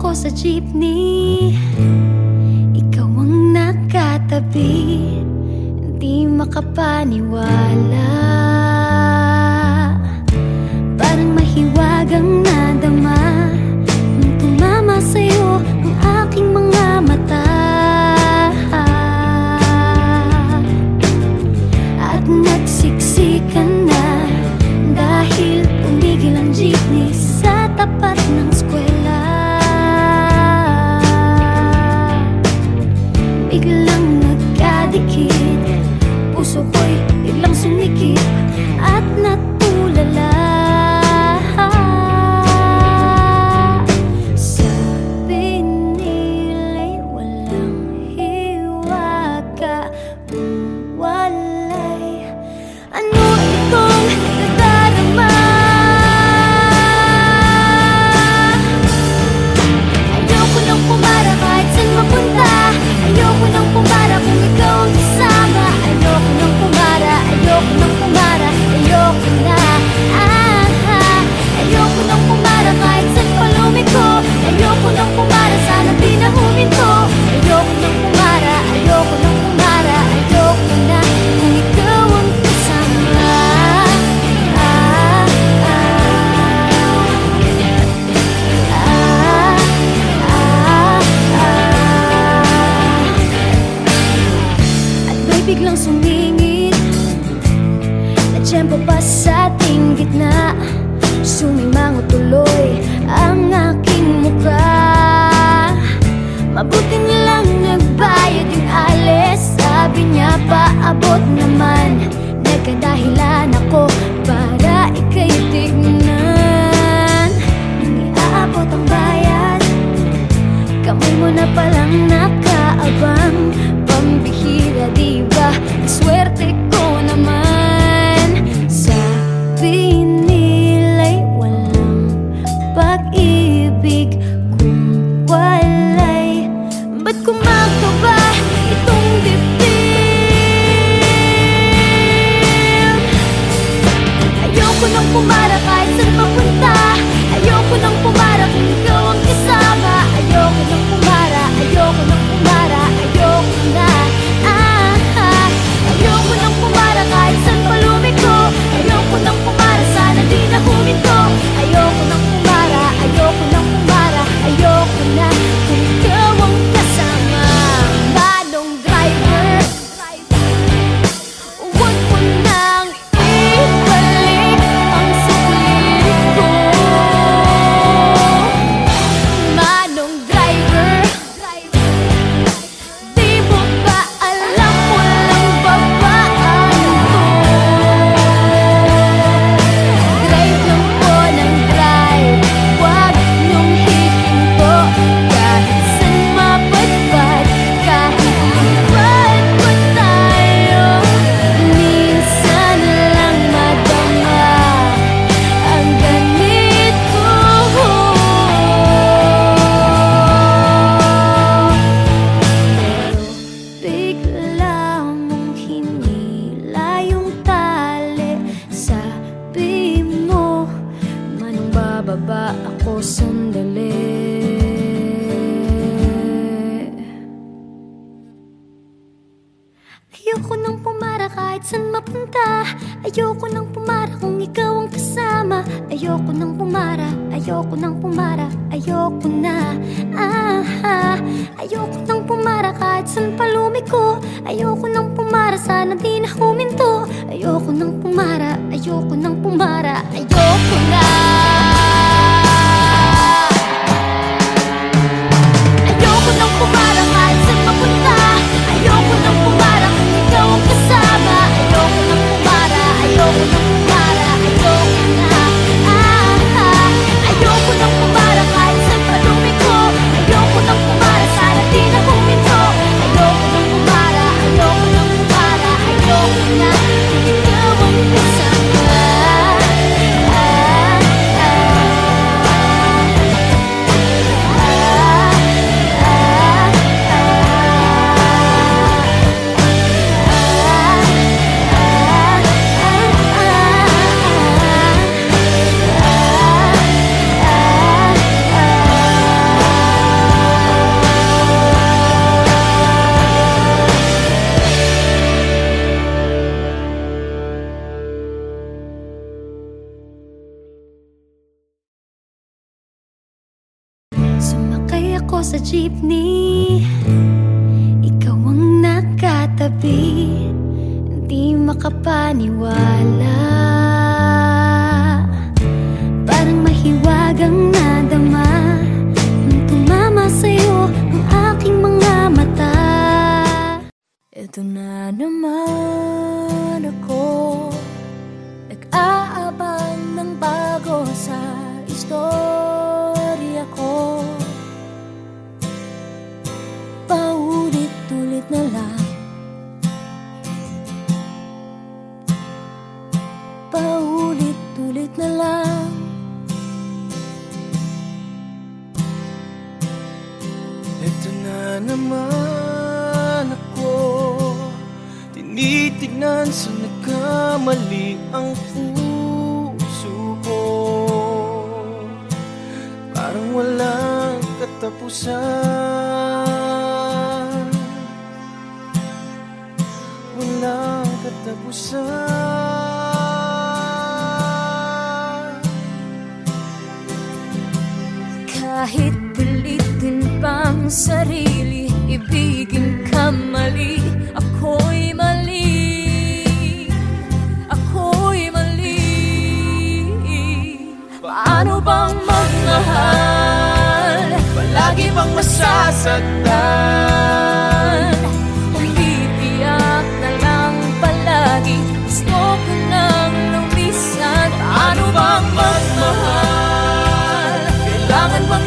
ako sa jeepney, ikaw ang nakatabi, hindi makapaniwala. Parang mahiwagang nadama nung tumama sa'yo ang aking mga mata. At nagsiksikan na dahil tumigil ang jeepney sa tapat ng eskwela. Biglang nagkadikit, puso ko'y biglang sumikip at natulala. Sabi nila'y walang hiwaga, walay. Ano itong nadarama? Ayoko nang pumara kahit saan mapunta. Ayoko nang pumara kung ikaw ang kasama. Ayoko nang pumara, ayoko nang pumara, ayoko na. Ayoko nang pumara kahit saan pa lumiko. Ayoko nang pumara, sana di na huminto. Ayoko nang pumara, ayoko nang pumara, ayoko na kung ikaw ang kasama. At may biglang sumingit na tiyempo pa sa ating gitna. Sumimangot tuloy ang aking mukha. Mabuti nilang nagbayad yung alis. Sabi niya paabot naman. Nagkadahilan ako para ika'y tignan. Nang iaabot ang bayad, kamay mo na palang nakaabang. Pambihira diba, swerte ko naman. Sabi nila'y walang pag-ibig kung walay. Ba't kumakaba itong dibdib? Ayoko nang pumara kahit saan mapunta. Ayoko nang pumara kung ikaw ang kasama. Ayoko nang pumara, ayoko nang pumara, ayoko na. Ayoko nang pumara kahit saan pa lumiko. Ayoko nang pumara, sana di na huminto. Ayoko nang pumara, ayoko nang pumara, ayoko na kung ikaw ang kasama. Manong driver, huwag mo nang ibalik ang sulit ko. Manong driver, di mo ba alam walang babaan to? Drive lang po ng drive, huwag niyong hihinto. Kahit saan mapadpad, kahit lipad pa tayo, minsan lang madama ang ganito. Pero bigla mong hinila yung tali. Sabi mo, manong bababa ako sandali. Ayoko nang pumara kahit saan mapunta. Ayoko nang pumara kung ikaw ang kasama. Ayoko nang pumara, ayoko nang pumara, ayoko na. Ayoko nang pumara kahit saan pa lumiko. Ayoko nang pumara, sana di na huminto. Ayoko nang pumara, ayoko nang pumara, ayoko na. Ayoko nang pumara kahit saan mapunta. Ayoko nang pumara kung ikaw ang kasama. Ayoko nang pumara, ayoko nang pumara, ayoko na. Ayoko nang pumara kahit saan pa lumiko. Ayoko nang pumara, sana di na huminto. Ayoko nang pumara, ayoko nang pumara, ayoko na kung ikaw ang kasama. sa jeepney, ikaw ang nakatabi, hindi makapaniwala. Parang mahiwagang nadama nung tumama sa'yo ang aking mga mata. Ito na naman ako, nag-aabang ng bago sa istorya ko. Paulit-ulit na lang, paulit-ulit na lang. Ito na naman ako, tinitignan sa nagkamali ang puso ko. Parang walang katapusan, walang katapusan. Kahit pilitin pang sarili, ibigin ka mali, ako'y mali, ako'y mali. Paano bang magmahal, Palagi bang masasaktan? umiiyak na lang palagi, gusto ko nang lumisan. Paano bang magmahal, Kailangan bang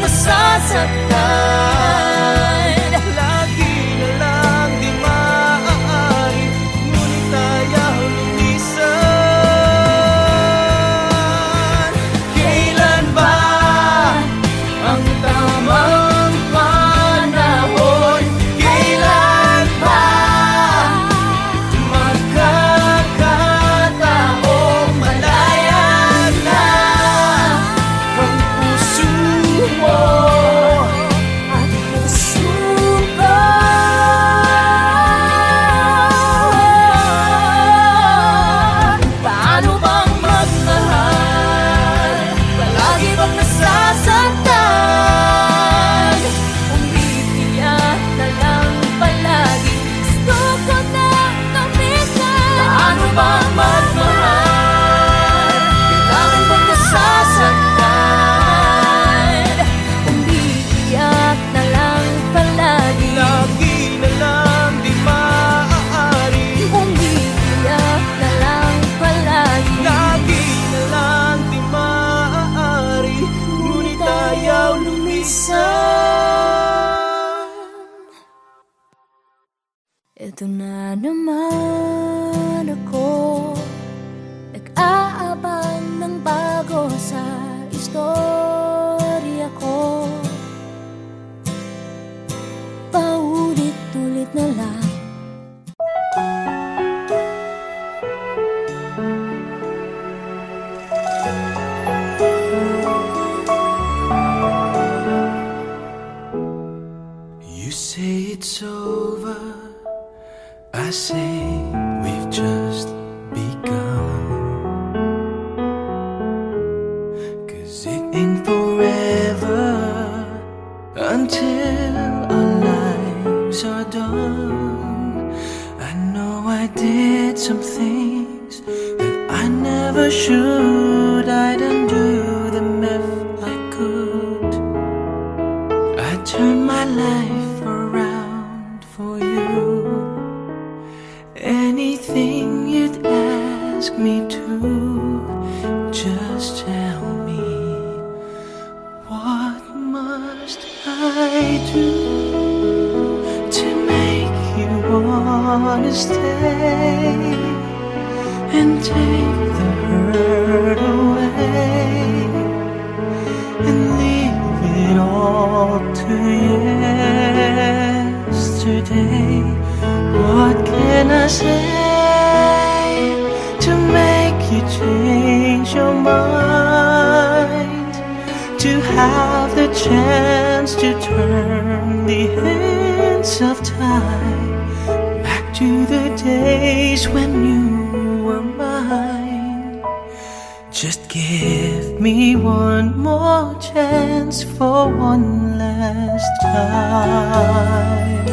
masasaktan? Lagi na lang di maaari, ngunit ayaw lumisan. Kailan ba ang tamang panahon? Kailan ba magkakataong malaya na ang puso mo at puso ko? Paano bang magmahal, palagi bang nasasaktan? Umiiyak na lang palagi, gusto ko na lumisan. Paano bang magmahal, kailangan bang nasasaktan? Umiiyak na lang palagi, lagi na lang di maaari, umiiyak na lang palagi. lagi na lang di maaari, ngunit ayaw lumisan. Ito na naman ako, nag-aabang ng bago sa istorya ko. Paulit-ulit na lang. You say it's over, I say we've just begun. 'Cause it ain't forever until our lives are done. I know I did some things that I never should. I'd undo them if I could. I turned my life around for you. Anything you'd ask me to, just tell me. What must I do to make you wanna stay and take the hurt away and leave it all to yesterday? What can I say to make you change your mind? To have the chance to turn the hands of time back to the days when you were mine. Just give give me one more chance for one last time.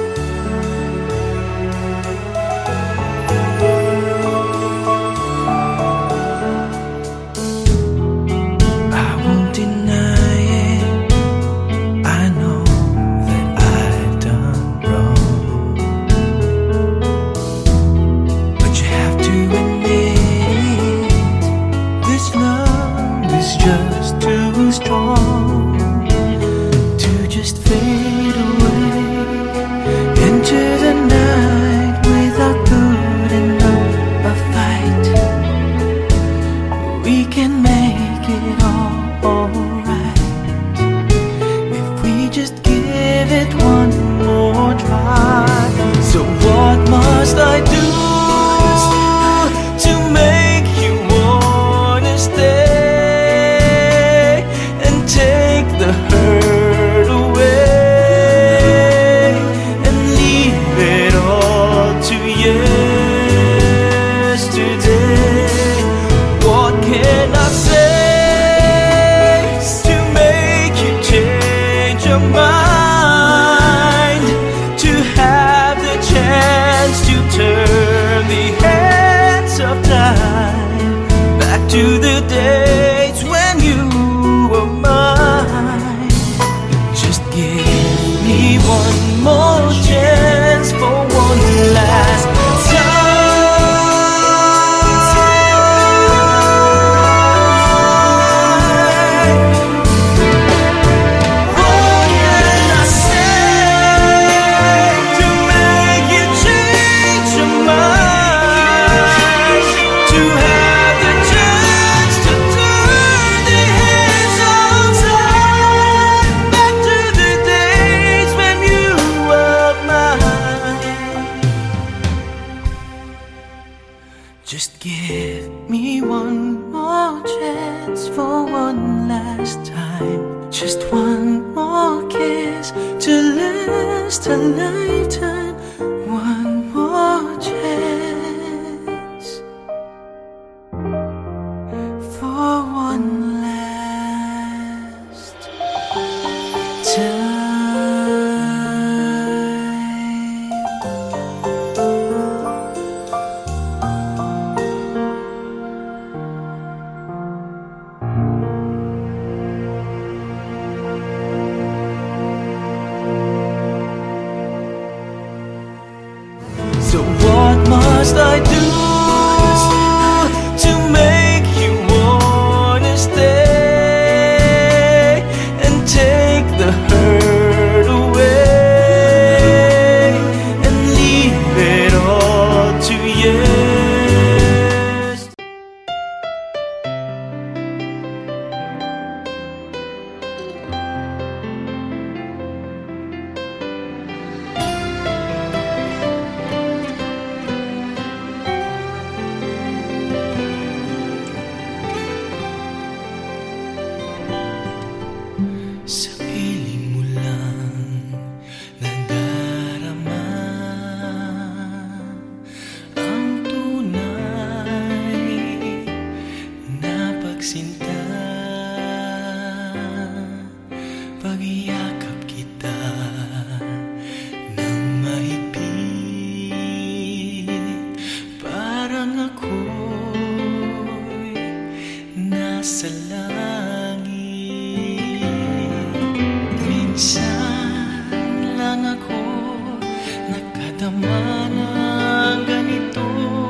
I won't deny it, I know that I've done wrong, but you have to admit this love is just too strong to just fade away into the night without putting up a fight. We can make it alright if we just give it one more try. So what must I do to make you wanna stay and take the hurt away and leave it all to yesterday? What can I say to make you change your mind, to have the chance to turn the hands of time back to the days when you were mine? Just give me one more chance for one last Just give me one more chance for one last time. Just one more kiss to last a lifetime. One more chance for one last time. So what must I do to make you wanna stay and take the hurt away and leave it all to yes? Sa piling mo lang nadarama ang tunay na pagsinta. Pag-iyakap kita ng mahigpit, parang ako'y nasa langit. Minsan lang ako nakadama ng ganito,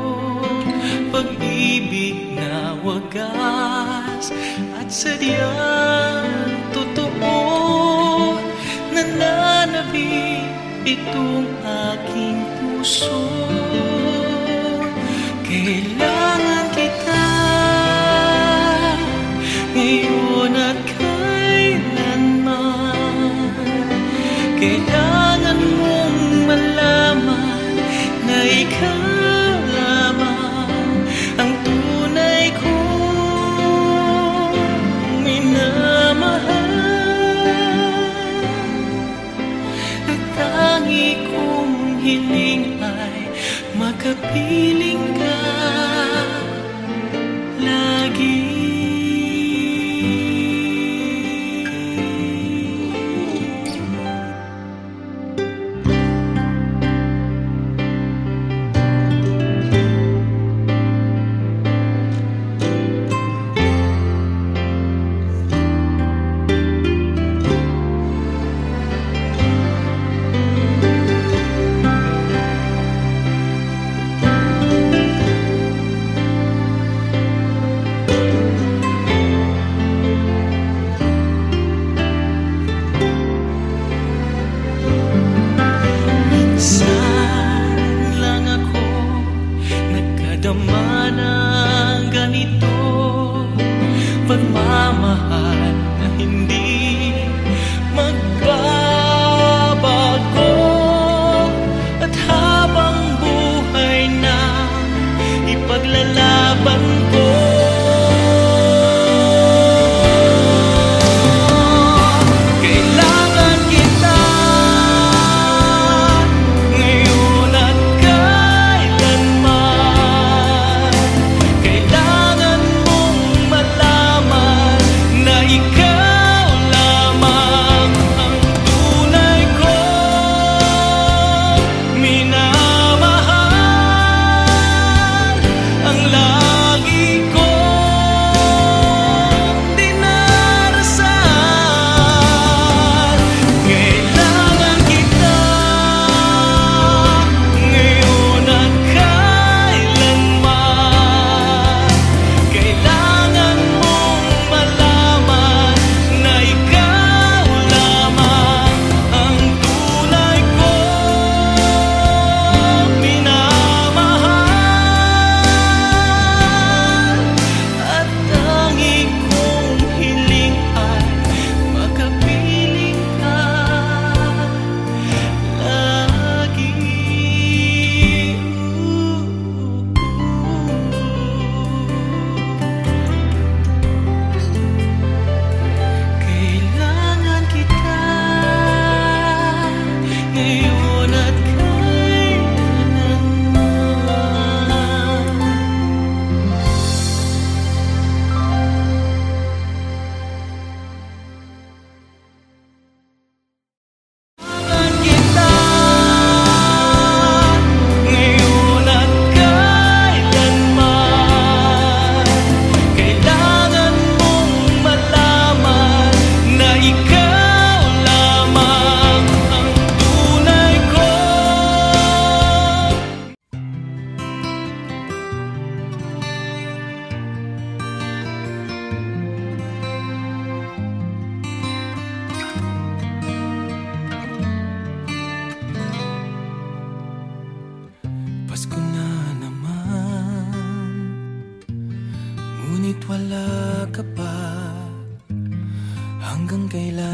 pag-ibig na wagas at sadyang totoo. Nananabik itong aking puso, kailangan kita ngayon at kailangan mong malaman na ikaw lamang ang tunay kong minamahal. At tangi kong hiling ay makapiling ka lagi.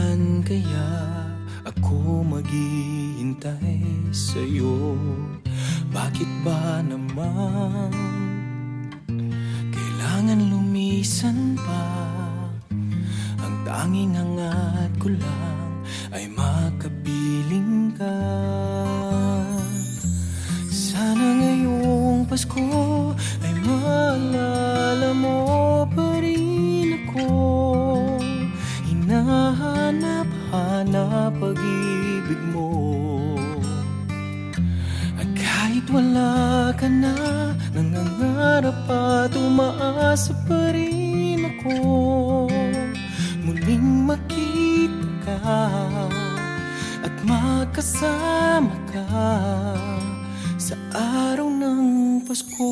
kailan kaya ako maghihintay sa'yo? Bakit ba naman kailangan lumisan pa? Ang tanging hangat ko lang ay makapiling ka. Sana ngayong Pasko ay maalala mo pa rin ako. Hinahanap-hanap pag-ibig mo. At kahit wala ka na, nangangarap at umaasa pa rin ako. Muling makita ka at makasama ka sa araw ng Pasko.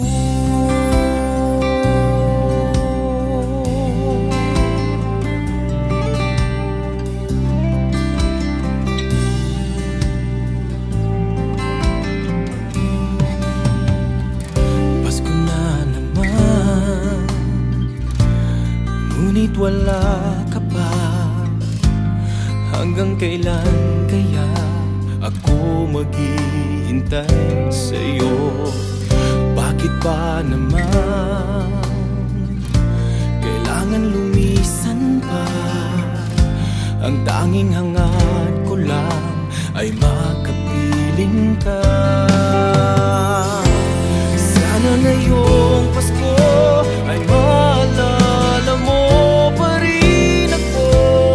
Pasko na naman, ngunit wala ka pa. Hanggang kailan kaya ako maghihintay sa'yo? Bakit ba naman kailangan lumisan pa? Ang tanging hangat ko lang ay makapiling ka. Sana ngayong Pasko ay maalala mo pa rin ako.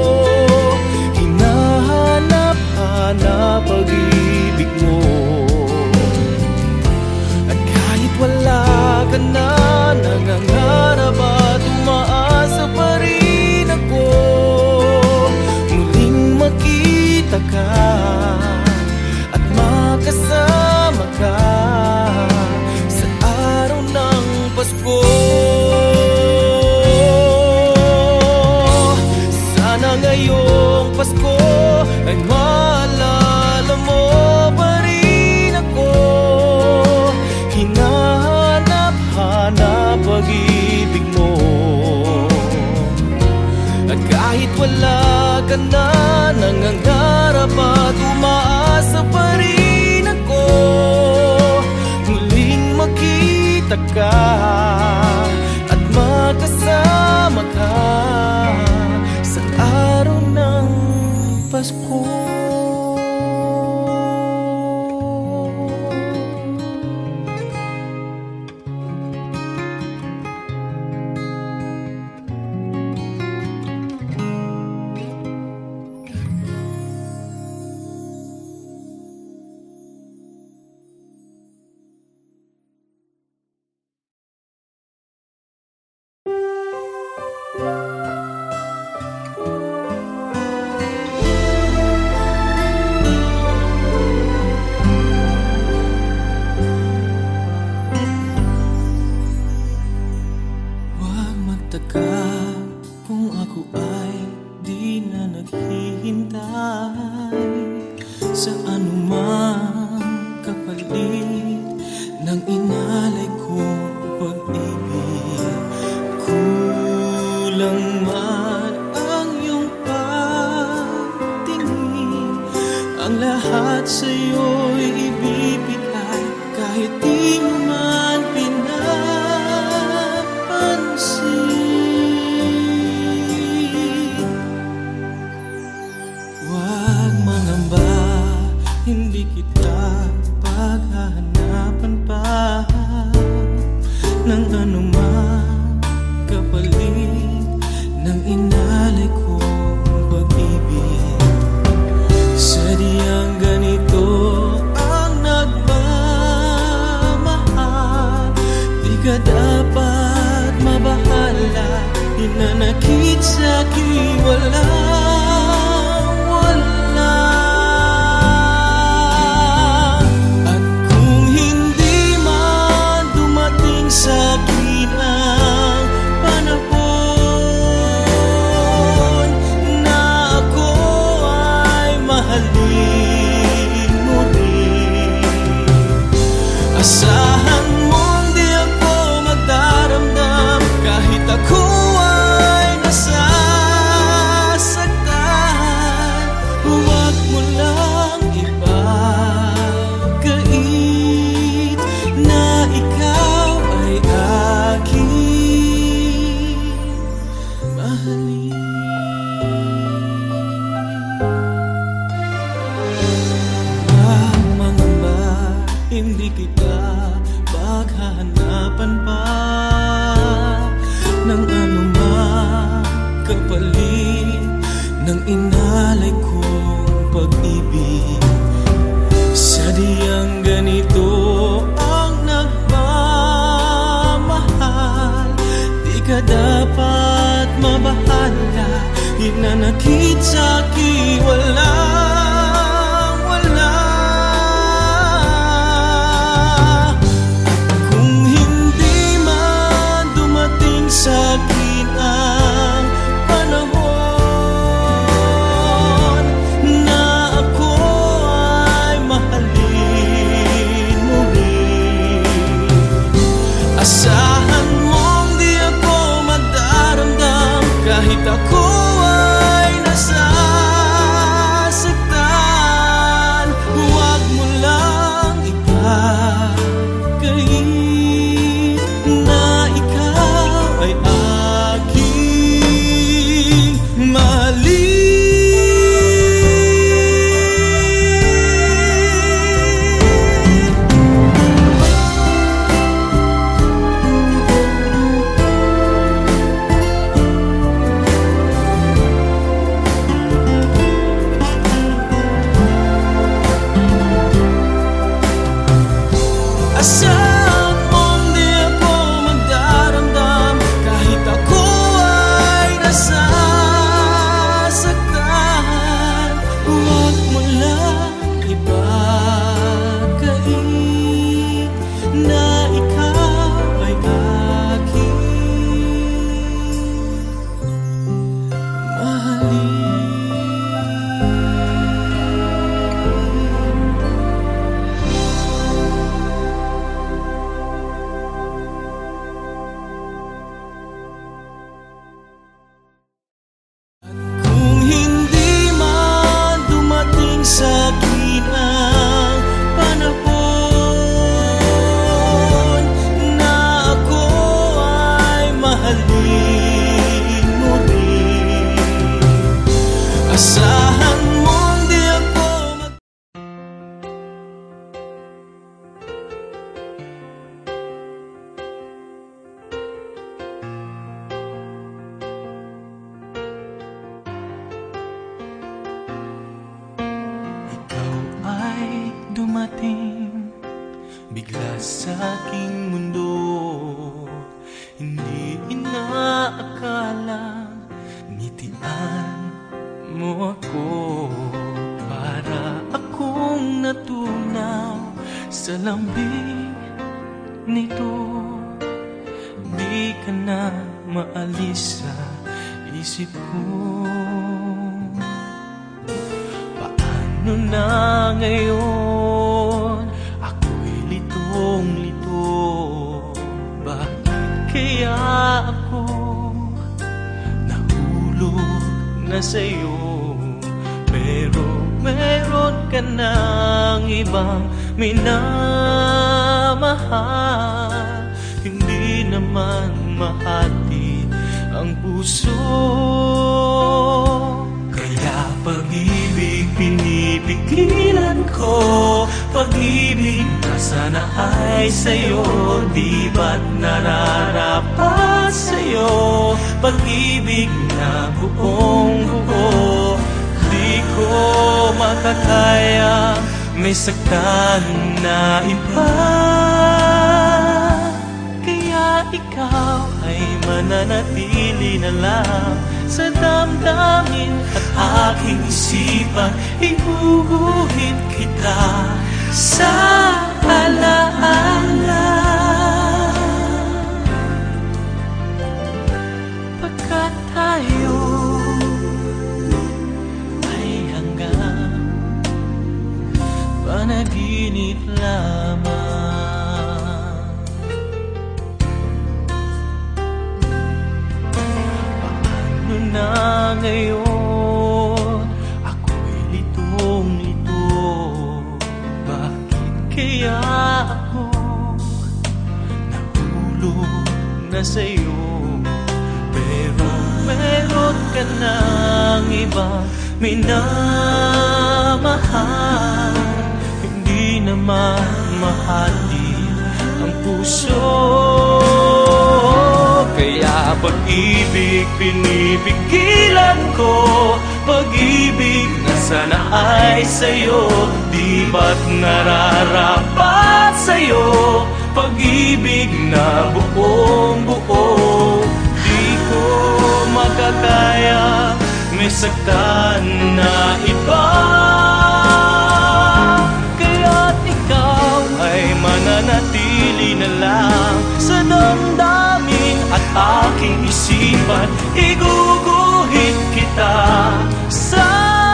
Hinahanap-hanap pag-ibig mo. At kahit wala ka na, nangangarap at umaasa pa rin ako. Muling makita ka at makasama ka sa araw ng Pasko. Sana ngayong Pasko ay maalala mo pa rin ako. Hinahanap-hanap pag-ibig mo. At kahit wala ka na, nangangarap at umaasa pa rin ako. Muling makita ka at makasama ka sa araw ng Pasko. Huwag magtaka kung ako ay di na naghihintay sa anumang kapalit ng inalay kong pag-ibig. Kulang man ang iyong pagtingin, ang lahat sa'yo'y ibibigay kahit di mo man pinapansin. Huwag mangamba, hindi kita paghahanapan pa ng anumang kapalit ng inalay kong pag-ibig. Sadyang ganito ang nagmamahal, di ka dapat mabahala. Hinanakit sa'kin wala. bahala. Hinanakit sa'kin walang wala. Kung hindi man dumating sa'kin ang panahon na ako ay mahalin muli, asahan mong di ako magdaramdam kahit ako ay nasasaktan. Huwag mo lang ipagkait na ikaw ay aking mahalin. Asahan mong di ako magdaramdam kahit ako ay nasasaktan. Huwag mo lang ipagkait na ikaw ay aking mahalin. Kung hindi man dumating sa'kin ang panahon na ako ay mahalin mo rin, asahan mong di ako Ikaw ay dumating bigla sa aking mundo. Hindi inaakala ngitian mo ako. Para akong natunaw sa lambing nito. Di ka na maalis sa isip ko. Paano na ngayon? Ako'y litong-lito. Bakit kaya ako nahulog na sa'yo? Pero meron ka ng ibang minamahal. Hindi naman mahati ang puso. Kaya pag-ibig pinipigilan ko. Pag-ibig na sana ay sa'yo, di ba't nararapat sa'yo? Pag-ibig na buong buo, di ko makakaya may saktan na iba. Kaya ikaw ay mananatili na lang sa damdamin at aking isipan. Ihuhuhit kita sa alaala. Pagkat tayo ay hanggang panaginip lamang. Paano na ngayon? Ako'y litong-lito. Bakit kaya ako nahulog na sa'yo? Pero meron ka ng ibang minamahal. Hindi naman mahati ang puso. Kaya pag-ibig pinipigilan ko. Pag-ibig na sana ay sa'yo, di ba't nararapat sa'yo? Pag-ibig na buong buo, di ko makakaya may saktan na iba. Kaya't ikaw ay mananatili na lang sa damdamin at aking isipan. Iguguhit kita sa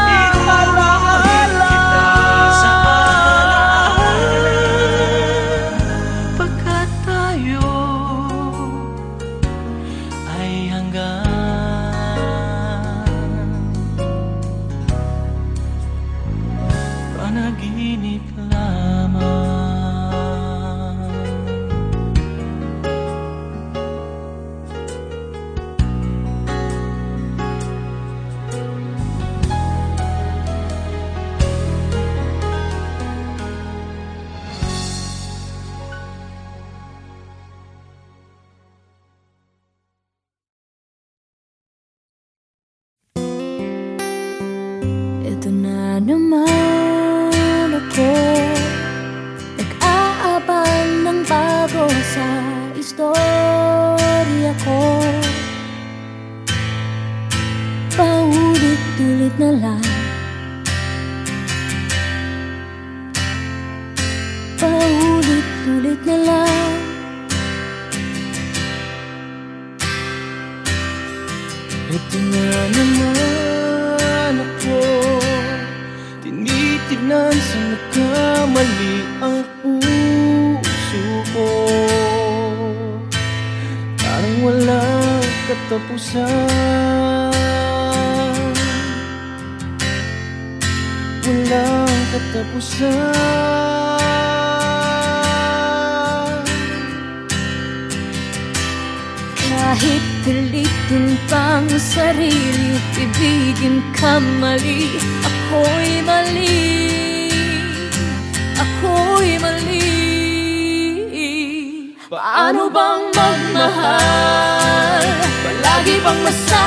panaginip lamang. Ito na naman ako, nag-aabang ng bago sa istorya ko. Paulit-ulit na lang, paulit-ulit na lang. Ito na naman ako, tinitignan sa nagkamali ang puso ko. Parang walang katapusan, walang katapusan. Kahit pilitin pang sarili, ibigin ka mali. Ako'y mali, ako'y mali. Paano bang magmahal? Palagi bang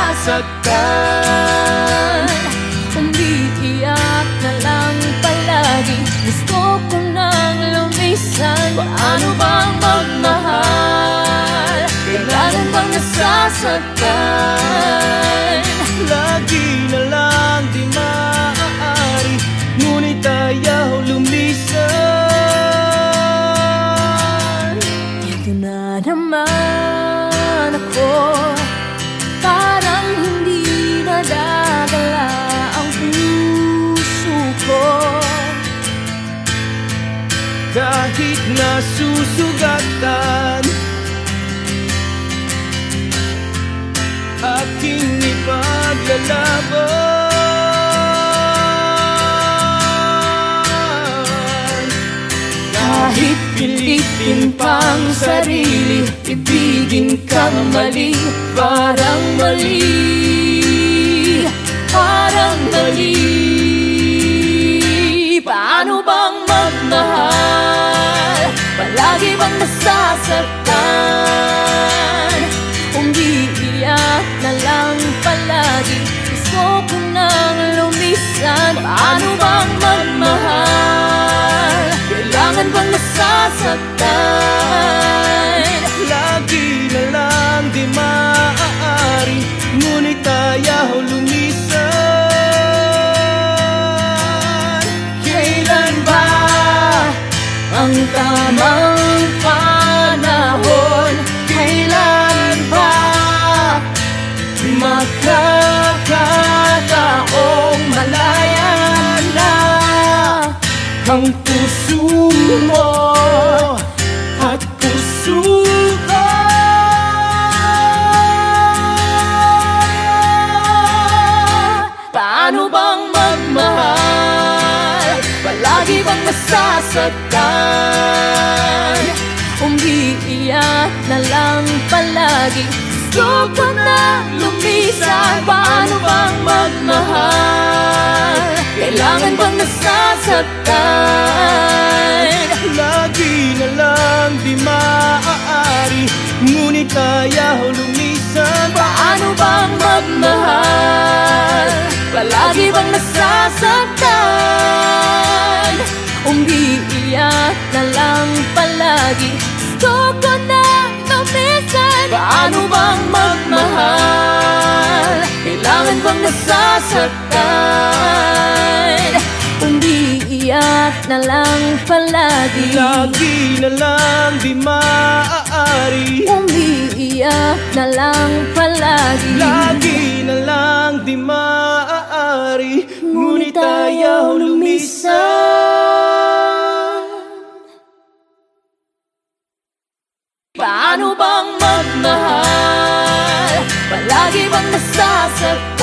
masasaktan? Umiiyak na lang palagi, gusto ko nang lumisan. Paano bang magmahal? Kailangan bang nasasaktan? Lagi na lang di maaari, ngunit ayaw lumisan. Ito na naman ako, parang hindi nadadala ang puso ko. Kahit nasusugatan, aking ipaglalaban. Kahit pilitin pang sarili, ibigin kang mali. Parang mali, parang mali. Paano bang magmahal? Palagi bang nasasaktan? Umiiyak na lang palagi, gusto ko nang lumisan. Paano bang magmahal? Kailangan bang nasasaktan? Lagi na lang di maaari, ngunit ayaw lumisan. Kailan ba ang tamang panahon? Kailan ba makakataong malaya na ang puso mo at puso ko? Paano bang magmahal? Palagi bang masasaktan? Umiiyak na lang palagi, gusto ko na lumisan. Paano bang magmahal? Kailangan bang nasasaktan? Lagi na lang di maaari, ngunit ayaw lumisan. Paano bang magmahal? Palagi bang nasasaktan? Umiiyak na lang palagi, gusto ko na lumisan. Paano bang magmahal? Kailangan bang nasasaktan? Umiiyak na lang palagi, lagi na lang di maaari. umiiyak na lang palagi, Lagi na lang di maaari. Ngunit ayaw lumisan. paano bang magmahal? Palagi bang nasasaktan?